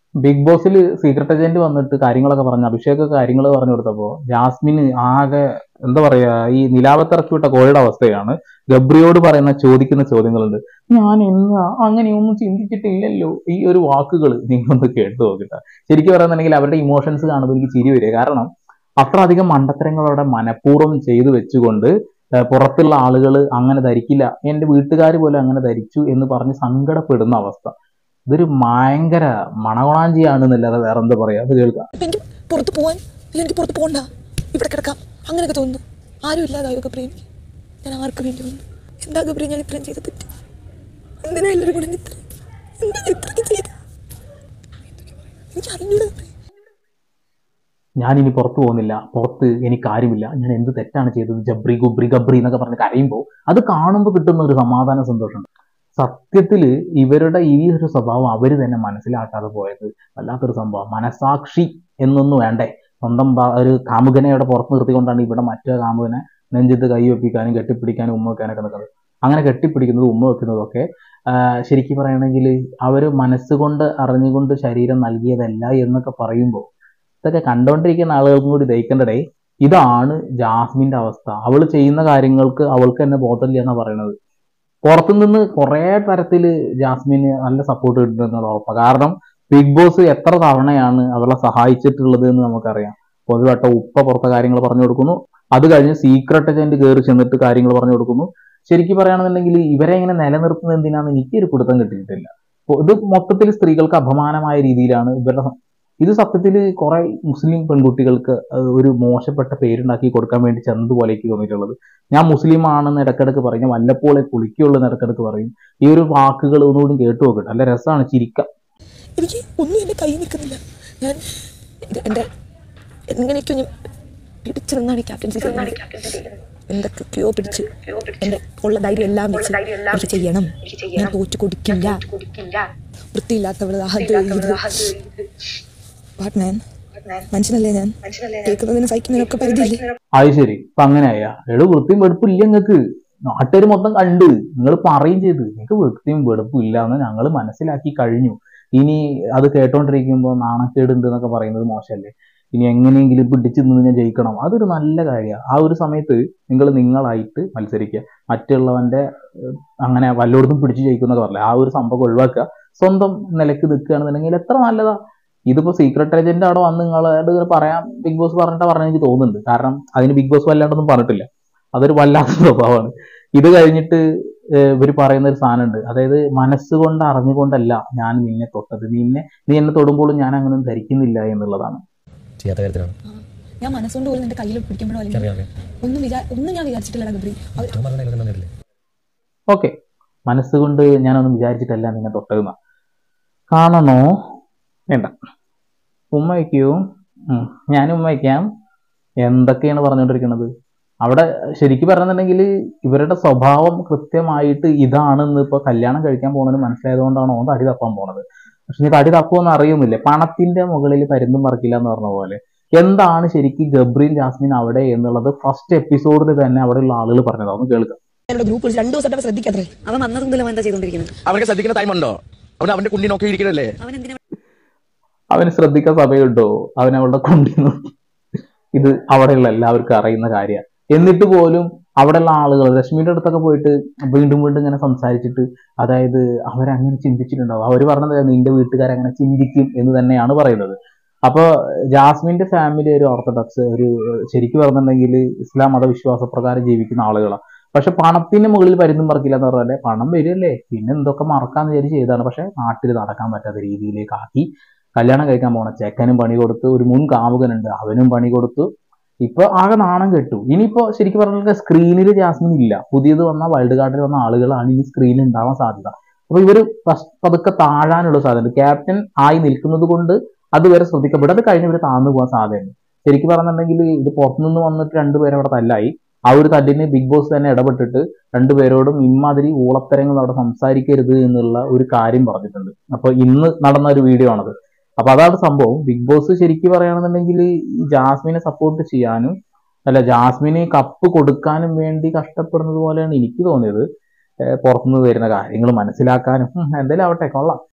Big ബോസിൽ secret agent വന്നിട്ട് കാര്യങ്ങളൊക്കെ പറഞ്ഞു, അഭിഷേക് കാര്യങ്ങൾ പറഞ്ഞു കൊടുത്തപ്പോൾ ജാസ്മിന് ആകെ എന്താ പറയാ, ഈ നിലാവത്തിറക്കി വിട്ട കോഴിയുടെ അവസ്ഥയാണ്. ഗബ്രിയോട് ചോദിക്കുന്ന ചോദ്യങ്ങളുണ്ട്. ഞാൻ എന്നാ അങ്ങനെയൊന്നും ചിന്തിച്ചിട്ടില്ലല്ലോ, ഈ ഒരു വാക്കുകൾ നിങ്ങളൊന്ന് കേട്ടു നോക്കിട്ട. ശരിക്കും പറയുന്നുണ്ടെങ്കിൽ അവരുടെ ഇമോഷൻസ് കാണുമ്പോൾ എനിക്ക് ചിരി വരിക. കാരണം അത്ര അധികം മണ്ടത്തരങ്ങളോടെ മനഃപൂർവ്വം ചെയ്തു വെച്ചുകൊണ്ട് പുറത്തുള്ള ആളുകൾ അങ്ങനെ ധരിക്കില്ല, എന്റെ വീട്ടുകാർ പോലും അങ്ങനെ ധരിച്ചു എന്ന് പറഞ്ഞ് സങ്കടപ്പെടുന്ന അവസ്ഥ. ഇതൊരു ഭയങ്കര മണകൊണാഞ്ചിയാണെന്നല്ലാതെ വേറെ എന്താ പറയാ. അത് കേൾക്കാം. എനിക്ക് പുറത്ത് പോവാൻ, എനിക്ക് പുറത്ത് പോകണ്ട, ഇവിടെ കിടക്കാം, അങ്ങനെയൊക്കെ തോന്നുന്നു. ആരും ഇല്ലാതായോ ഗബ്രി? ഞാൻ ആർക്ക് വേണ്ടി വന്നു? എന്താ ഗബ്രി ഞാൻ ഇത്രയും ചെയ്ത തെറ്റ്? എന്തിനാ എല്ലാവരും കൂടെ ഇത്രയ്ക്ക് ചെയ്ത? എനിക്ക് അറിഞ്ഞൂടാ. ഞാനിനി പുറത്തു പോകുന്നില്ല, പുറത്ത് എനിക്ക് കാര്യമില്ല, ഞാൻ എന്ത് തെറ്റാണ് ചെയ്തത്, ജബ്രി ഗുബ്രി ഗബ്രി എന്നൊക്കെ പറഞ്ഞ് കരയുമ്പോൾ അത് കാണുമ്പോൾ കിട്ടുന്ന ഒരു സമാധാന സന്തോഷമുണ്ട്. സത്യത്തിൽ ഇവരുടെ ഈ ഒരു സ്വഭാവം അവർ തന്നെ മനസ്സിലാക്കാതെ പോയത് വല്ലാത്തൊരു സംഭവം. മനസാക്ഷി എന്നൊന്നും വേണ്ടേ, സ്വന്തം ഒരു കാമുകനെ അവിടെ പുറത്ത് നിർത്തിക്കൊണ്ടാണ് ഇവിടെ മറ്റേ കാമുകനെ നെഞ്ചത്ത് കൈ വെപ്പിക്കാനും കെട്ടിപ്പിടിക്കാനും ഉമ്മ വെക്കാനൊക്കെ നിൽക്കുന്നത്. അങ്ങനെ കെട്ടിപ്പിടിക്കുന്നതും ഉമ്മ വെക്കുന്നതും ഒക്കെ ശരിക്കും പറയുകയാണെങ്കിൽ അവർ മനസ്സുകൊണ്ട് അറിഞ്ഞുകൊണ്ട് ശരീരം നൽകിയതല്ല എന്നൊക്കെ പറയുമ്പോൾ ഇതൊക്കെ കണ്ടുകൊണ്ടിരിക്കുന്ന ആളുകൾക്കും കൂടി ദഹിക്കേണ്ടതേ. ഇതാണ് ജാസ്മിന്റെ അവസ്ഥ. അവൾ ചെയ്യുന്ന കാര്യങ്ങൾക്ക് അവൾക്ക് തന്നെ ബോധമില്ല എന്നാണ് പറയുന്നത്. പുറത്തുനിന്ന് കുറെ തരത്തിൽ ജാസ്മിന് നല്ല സപ്പോർട്ട് കിട്ടുന്നുള്ള ഉറപ്പാണ്. കാരണം ബിഗ് ബോസ് എത്ര തവണയാണ് അവളെ സഹായിച്ചിട്ടുള്ളത് എന്ന് നമുക്കറിയാം. ഒരു വട്ടം ഉപ്പ പുറത്തെ കാര്യങ്ങൾ പറഞ്ഞു കൊടുക്കുന്നു, അത് കഴിഞ്ഞ് സീക്രട്ട് ഏജന്റ് കയറി ചെന്നിട്ട് കാര്യങ്ങൾ പറഞ്ഞു കൊടുക്കുന്നു. ശരിക്കും പറയുകയാണെന്നുണ്ടെങ്കിൽ ഇവരെ ഇങ്ങനെ നിലനിർത്തുന്നത് എന്തിനാണെന്ന് എനിക്കൊരു പിടുത്തം കിട്ടിയിട്ടില്ല. ഇത് മൊത്തത്തിൽ സ്ത്രീകൾക്ക് അപമാനമായ രീതിയിലാണ് ഇവരുടെ ഇത്. സത്യത്തിൽ കുറെ മുസ്ലിം പെൺകുട്ടികൾക്ക് ഒരു മോശപ്പെട്ട പേരുണ്ടാക്കി കൊടുക്കാൻ വേണ്ടി ചെന്നതുപോലെ എനിക്ക് തോന്നിയിട്ടുള്ളത്. ഞാൻ മുസ്ലിം ആണെന്ന് ഇടക്കിടക്ക് പറയും, വല്ലപ്പോഴേ കുളിക്കുള്ളൂ എന്ന് ഇടക്കിടക്ക് പറയും. ഈ ഒരു വാക്കുകൾ ഒന്നുകൂടി കേട്ടു നോക്കട്ടെ, നല്ല രസമാണ്, ചിരിക്കാം. എനിക്ക് ഒന്നും എന്റെ കൈ നിൽക്കുന്നില്ല. ഞാൻ എന്റെ എങ്ങനെയൊക്കെയോ ഞാൻ പിടിച്ചിരുന്നാണ് ക്യാപ്റ്റൻസി എന്തൊക്കെയോ പിടിച്ച് എന്റെ ഉള്ള ധൈര്യം എല്ലാം വെച്ച് എനിക്ക് ചെയ്യണം, ഞാൻ തോറ്റു കൊടുക്കില്ല, വൃത്തിയില്ലാത്തവള് മനുഷ്യനല്ലേ ഞാൻ, കേൾക്കുന്നതിന് സഹിക്കുന്നതിനൊക്കെ പരിധിയില്ലേ. അത് ശരി, ഇപ്പൊ അങ്ങനെയായ വൃത്തിയും വെടുപ്പില്ല നിങ്ങൾക്ക്. നാട്ടുകാർ മൊത്തം കണ്ട് നിങ്ങൾ പറയും ചെയ്ത് നിങ്ങൾക്ക് വൃത്തിയും വെടുപ്പും ഇല്ല എന്ന് ഞങ്ങൾ മനസ്സിലാക്കി കഴിഞ്ഞു. ഇനി അത് കേട്ടോണ്ടിരിക്കുമ്പോൾ നാണക്കേടുണ്ട് എന്നൊക്കെ പറയുന്നത് മോശമല്ലേ? ഇനി എങ്ങനെയെങ്കിലും പിടിച്ചു നിന്ന് ഞാൻ ജയിക്കണം, അതൊരു നല്ല കാര്യമാണ്. ആ ഒരു സമയത്ത് നിങ്ങളായിട്ട് മത്സരിക്കുക, മറ്റുള്ളവന്റെ അങ്ങനെ വല്ലോടത്തും പിടിച്ചു ജയിക്കുന്നൊക്കെ പറഞ്ഞില്ല, ആ ഒരു സംഭവം ഒഴിവാക്കുക, സ്വന്തം നിലക്ക് നിൽക്കുകയാണെന്നുണ്ടെങ്കിൽ എത്ര നല്ലതാ. ഇതിപ്പോ സീക്രട്ട് ഏജന്റ് അവിടെ വന്ന് നിങ്ങളോട് പറയാം ബിഗ് ബോസ് പറഞ്ഞ എനിക്ക് തോന്നുന്നുണ്ട്. കാരണം അതിന് ബിഗ് ബോസ് വല്ലാണ്ടൊന്നും പറഞ്ഞിട്ടില്ല, അതൊരു വല്ലാത്ത സ്വഭാവമാണ്. ഇത് കഴിഞ്ഞിട്ട് ഇവർ പറയുന്ന ഒരു സാധനമുണ്ട്, അതായത് മനസ്സുകൊണ്ട് അറിഞ്ഞുകൊണ്ടല്ല ഞാൻ നിന്നെ തൊട്ടത്, നീ എന്നെ തൊടുമ്പോഴും ഞാൻ അങ്ങനെ ധരിക്കുന്നില്ല എന്നുള്ളതാണ്. ഞാൻ മനസ്സുകൊണ്ട് പോലും നിന്റെ കയ്യിൽ പിടിക്കുമ്പോഴോ ഒന്നും ഞാൻ വിചാരിച്ചിട്ടില്ല ഗബ്രി. ഓക്കെ, മനസ്സുകൊണ്ട് ഞാനൊന്നും വിചാരിച്ചിട്ടല്ല നിന്നെ തൊട്ടതെന്ന കാണണോ? വേണ്ട, ഉമ്മ വയ്ക്കൂ, ഞാനും ഉമ്മ വയ്ക്കാം. എന്തൊക്കെയാണ് പറഞ്ഞുകൊണ്ടിരിക്കുന്നത് അവിടെ? ശരിക്കും പറഞ്ഞിട്ടുണ്ടെങ്കിൽ ഇവരുടെ സ്വഭാവം കൃത്യമായിട്ട് ഇതാണെന്ന് ഇപ്പൊ കല്യാണം കഴിക്കാൻ പോകുന്നത് മനസ്സിലായതുകൊണ്ടാണോ തടി തപ്പാൻ പോണത്. പക്ഷെ നീ തടി തപ്പുമെന്ന് അറിയുന്നില്ല. പണത്തിന്റെ മുകളിൽ പരുന്തും പറക്കില്ല എന്ന് പറഞ്ഞ പോലെ എന്താണ് ശരിക്കും ഗബ്രിയും ജാസ്മിൻ അവിടെ എന്നുള്ളത് ഫസ്റ്റ് എപ്പിസോഡിൽ തന്നെ അവിടെയുള്ള ആളുകൾ പറഞ്ഞത്. ഒന്ന് കേൾക്കാം. ഗ്രൂപ്പ് 2 ദിവസം ശ്രദ്ധിക്കാത്രേ, അവൻ വന്നതും എന്താ ചെയ്തോണ്ടിരിക്കുന്നത്? അവർക്ക് ശ്രദ്ധിക്കുന്ന ടൈം ഉണ്ടോ? അവന്റെ കുണ്ടി നോക്കി ഇരിക്കണല്ലേ? അവന് ശ്രദ്ധിക്കാൻ സമയമുണ്ടോ? അവൻ അവളുടെ കുണ്ടി നോക്കി. ഇത് അവിടെയുള്ള എല്ലാവർക്കും അറിയുന്ന കാര്യമാണ്. എന്നിട്ട് പോലും അവിടെയുള്ള ആളുകൾ രശ്മിയുടെ അടുത്തൊക്കെ പോയിട്ട് വീണ്ടും ഇങ്ങനെ സംസാരിച്ചിട്ട്, അതായത് അവരങ്ങനെ ചിന്തിച്ചിട്ടുണ്ടാവും. അവർ പറഞ്ഞത് നിന്റെ വീട്ടുകാരങ്ങനെ ചിന്തിക്കും എന്ന് തന്നെയാണ് പറയുന്നത്. അപ്പൊ ജാസ്മിന്റെ ഫാമിലി ഒരു ഓർത്തഡോക്സ്, ഒരു ശരിക്കും പറഞ്ഞിട്ടുണ്ടെങ്കിൽ ഇസ്ലാം മതവിശ്വാസപ്രകാരം ജീവിക്കുന്ന ആളുകളാണ്. പക്ഷെ പണത്തിന് മുകളിൽ പരുന്തും പറക്കില്ല എന്ന് പറഞ്ഞാലേ, പണം വരുമല്ലേ പിന്നെ എന്തൊക്കെ മറക്കാന്ന് വിചാരിച്ച് ചെയ്താണ്. പക്ഷെ നാട്ടിൽ നടക്കാൻ പറ്റാത്ത രീതിയിലേക്ക് ആക്കി. കല്യാണം കഴിക്കാൻ പോണ ചെക്കനും പണി കൊടുത്തു, ഒരു മുൻ കാമുകനുണ്ട് അവനും പണി കൊടുത്തു. ഇപ്പൊ ആകെ നാണം കെട്ടു. ഇനിയിപ്പോ ശരിക്കും പറഞ്ഞാൽ സ്ക്രീനിൽ ജാസ്മിൻ ഇല്ല, പുതിയത് വന്ന വൈൽഡ് കാർഡിൽ വന്ന ആളുകളാണ് ഈ സ്ക്രീനിൽ ഉണ്ടാവാൻ സാധ്യത. അപ്പൊ ഇവര് പതുക്കെ താഴാനുള്ള സാധ്യത, ക്യാപ്റ്റൻ ആയി നിൽക്കുന്നത് കൊണ്ട് അതുവരെ ശ്രദ്ധിക്കപ്പെടും. അത് കഴിഞ്ഞ് ഇവര് താഴ്ന്നു പോകാൻ സാധ്യതയുണ്ട്. ശരിക്കും പറഞ്ഞിട്ടുണ്ടെങ്കിൽ ഇത് പുറത്തുനിന്ന് വന്നിട്ട് രണ്ടുപേരും അവിടെ തല്ലായി. ആ ഒരു തല്ലിന് ബിഗ് ബോസ് തന്നെ ഇടപെട്ടിട്ട് രണ്ടുപേരോടും ഇമാതിരി ഊളത്തരങ്ങൾ അവിടെ സംസാരിക്കരുത് എന്നുള്ള ഒരു കാര്യം പറഞ്ഞിട്ടുണ്ട്. അപ്പൊ ഇന്ന് നടന്ന ഒരു വീഡിയോ ആണത്. അപ്പൊ അതാണ് സംഭവം. ബിഗ് ബോസ് ശരിക്കും പറയുകയാണെന്നുണ്ടെങ്കിൽ ജാസ്മിനെ സപ്പോർട്ട് ചെയ്യാനും അല്ല ജാസ്മിന് കപ്പ് കൊടുക്കാനും വേണ്ടി കഷ്ടപ്പെടുന്നത് പോലെയാണ് എനിക്ക് തോന്നിയത്. പുറത്തുനിന്ന് വരുന്ന കാര്യങ്ങൾ മനസ്സിലാക്കാനും എന്തായാലും ആവട്ടെ, കൊള്ളാം.